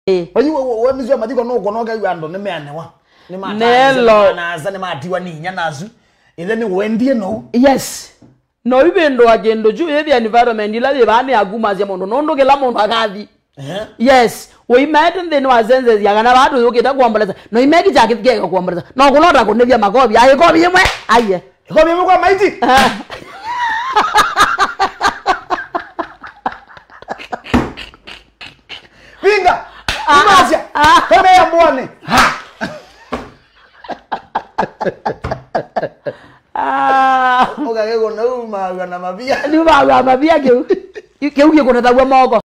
Wewe mzee madiko no konoga yando ne meanewa. Ni ma na za ne ma diwa ni nya nazu. Ile ni wendie no. Yes. No ibendo agendo ju ye the environment ila ye bani aguma zya mondo nondo ke la mondo agathi. Yes. We imagine the no azenze yagana badu yokita kuambaleza. No imeki jake kike kuambaleza. No kulonda ko nevya makobi. Aye kobi yemwe. Aye. Kobi yemwe kwa maiti. Vinga. Imasia. Kome ya muone. Oga kego na uma na mabia. Ni ba mabia ke. Ke uye kona tagwa moko.